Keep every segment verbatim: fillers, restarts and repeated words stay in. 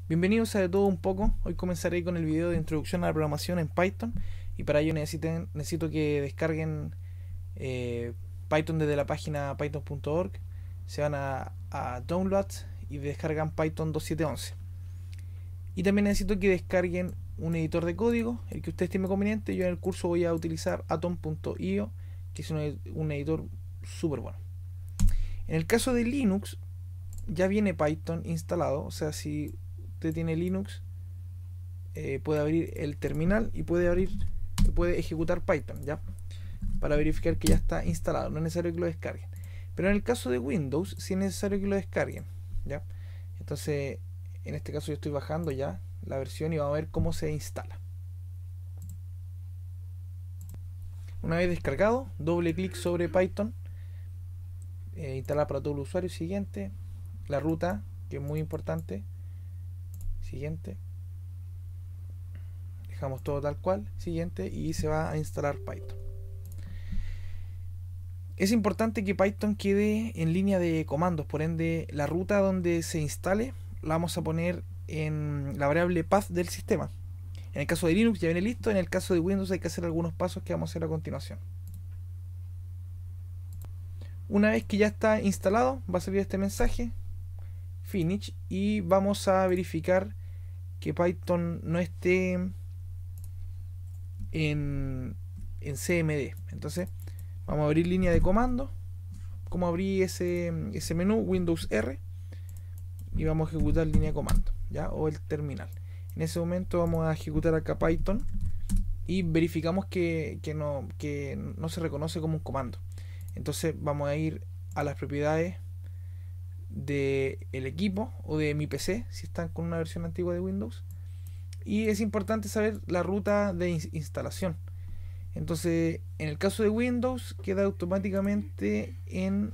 Bienvenidos a De Todo Un Poco. Hoy comenzaré con el video de introducción a la programación en Python y para ello necesiten, necesito que descarguen eh, Python desde la página python punto org. Se van a, a Downloads y descargan Python dos punto siete punto once. Y también necesito que descarguen un editor de código, el que usted estime conveniente. Yo en el curso voy a utilizar atom punto io, que es un, un editor súper bueno. En el caso de Linux, ya viene Python instalado, o sea, si usted tiene Linux, eh, puede abrir el terminal y puede abrir, puede ejecutar Python, ¿ya? Para verificar que ya está instalado, no es necesario que lo descarguen. Pero en el caso de Windows, sí es necesario que lo descarguen, ¿ya? Entonces, en este caso yo estoy bajando ya la versión y vamos a ver cómo se instala. Una vez descargado, doble clic sobre Python, eh, instalar para todo el usuario, siguiente, la ruta, que es muy importante, siguiente, dejamos todo tal cual, siguiente, y se va a instalar Python. Es importante que Python quede en línea de comandos, por ende la ruta donde se instale la vamos a poner en la variable path del sistema. En el caso de Linux ya viene listo, en el caso de Windows hay que hacer algunos pasos que vamos a hacer a continuación. Una vez que ya está instalado va a salir este mensaje, finish, y vamos a verificar que Python no esté en, en C M D. Entonces vamos a abrir línea de comando, como abrí ese, ese menú, Windows R, y vamos a ejecutar línea de comando, ¿ya? O el terminal. En ese momento vamos a ejecutar acá Python y verificamos que, que, no, que no se reconoce como un comando. Entonces vamos a ir a las propiedades del equipo o de mi P C si están con una versión antigua de Windows, y es importante saber la ruta de instalación. Entonces en el caso de Windows queda automáticamente en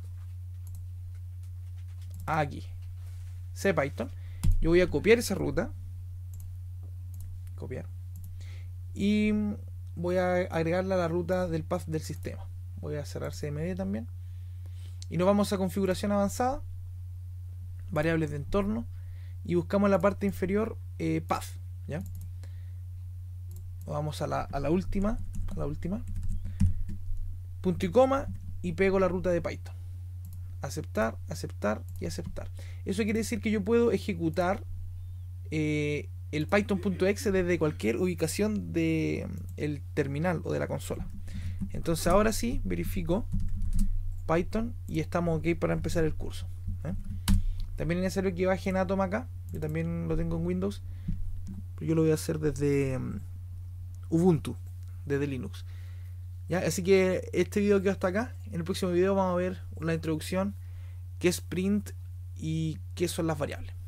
aquí CPython. Yo voy a copiar esa ruta, copiar, y voy a agregarla a la ruta del path del sistema. Voy a cerrar C M D también y nos vamos a configuración avanzada, variables de entorno, y buscamos la parte inferior eh, path, ¿ya? Vamos a la, a la última a la última punto y coma y pego la ruta de Python, aceptar, aceptar y aceptar. Eso quiere decir que yo puedo ejecutar eh, el python.exe desde cualquier ubicación del de terminal o de la consola. Entonces ahora sí verifico Python y estamos ok para empezar el curso, ¿eh? También es necesario que bajen Atom acá. Yo también lo tengo en Windows, pero yo lo voy a hacer desde um, Ubuntu, desde Linux, ¿ya? Así que este video quedó hasta acá. En el próximo video vamos a ver la introducción, qué es print y qué son las variables.